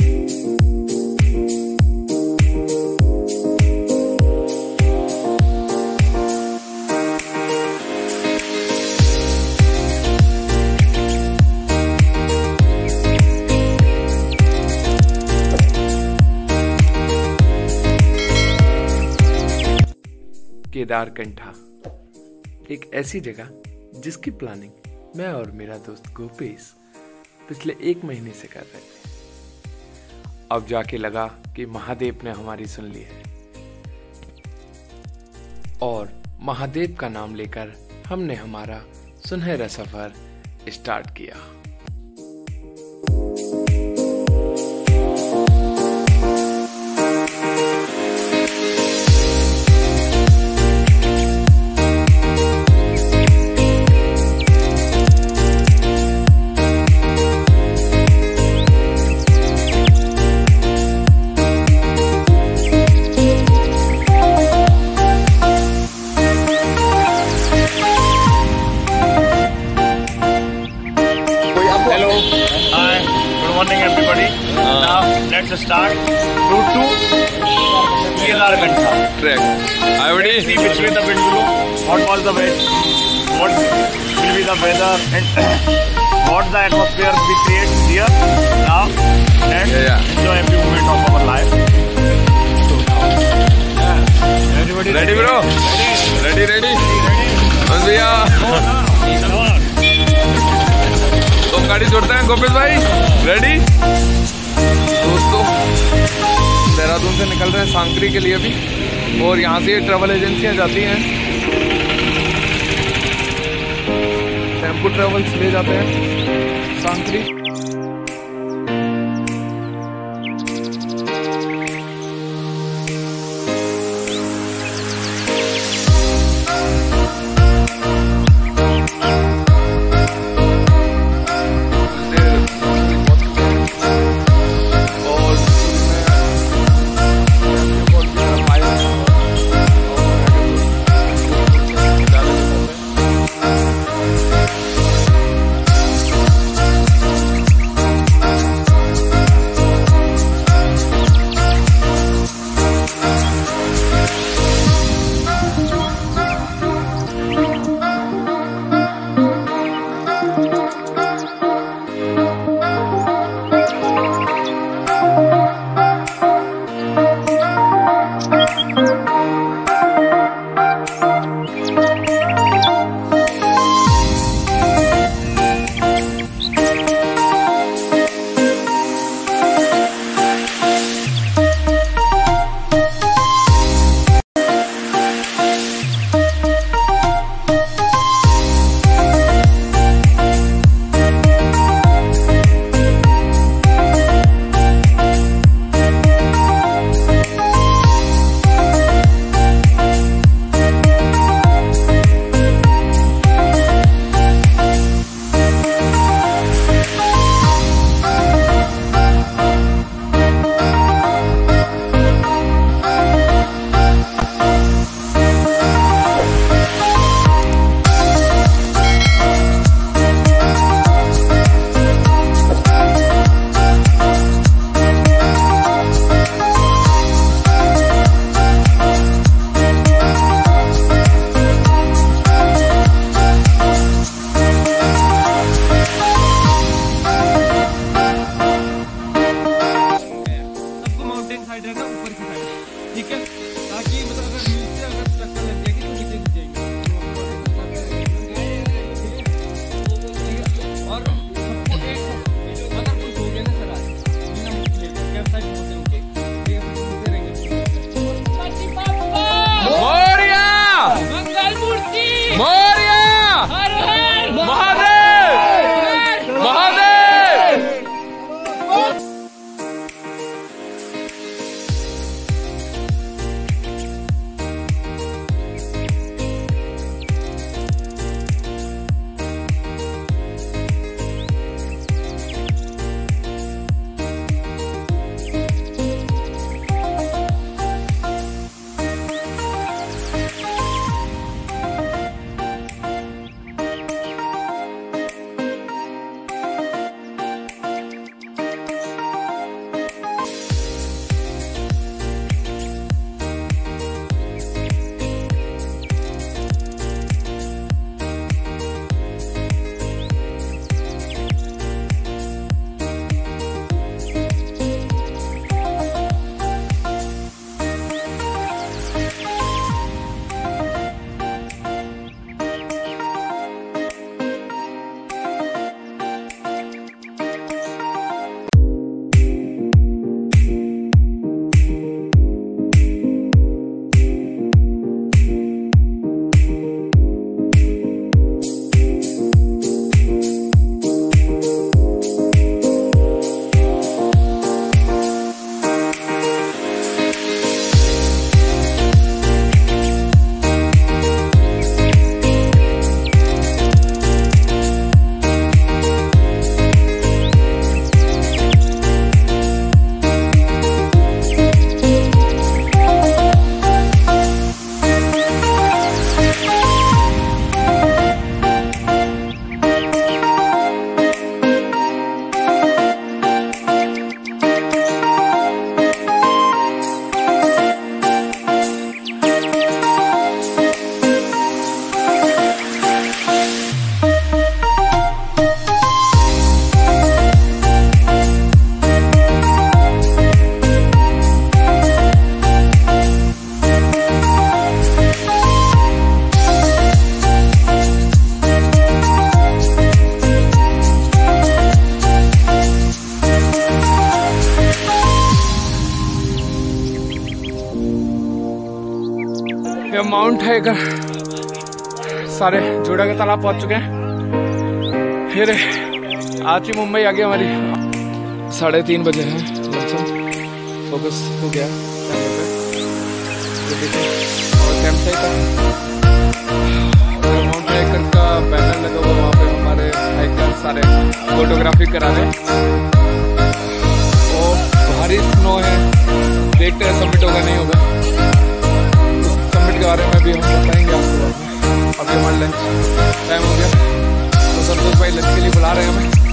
केदारकंठा एक ऐसी जगह जिसकी प्लानिंग मैं और मेरा दोस्त गोपेश पिछले 1 महीने से कर रहे थे। अब जाके लगा कि महादेव ने हमारी सुन ली है और महादेव का नाम लेकर हमने हमारा सुनहरा सफर स्टार्ट किया। Let's start route to Kedarkantha Trek. I already see which way the wind blow, what was the weather, what will be the weather and what the atmosphere we create here. Now let's enjoy every moment of our life. Everybody ready bro? Ready. बस भैया तो गाड़ी छोड़ते हैं गोपेश भाई। Ready दोस्तों, देहरादून से निकल रहे हैं सांकरी के लिए अभी, और यहाँ से ट्रैवल एजेंसियाँ जाती हैं, टेम्पो ट्रेवल्स ले जाते हैं सांकरी। ये माउंट है इधर, सारे जोड़ा के तालाब पहुंच चुके हैं। फिर आज ही मुंबई आ गई हमारी 3:30 बजे है। फोकस हो गया और कैंप साइट माउंट हाइकर का बैनर लगा हुआ, वहाँ पे हमारे हाइकर सारे फोटोग्राफी करा रहे हैं। और भारी स्नो है, देखते हैं सबमिट होगा नहीं होगा। सबमिट के बारे में भी हम बताएंगे आपको। अभी हमारा लंच टाइम हो गया, तो संतोष भाई लंच के लिए बुला रहे हैं हमें।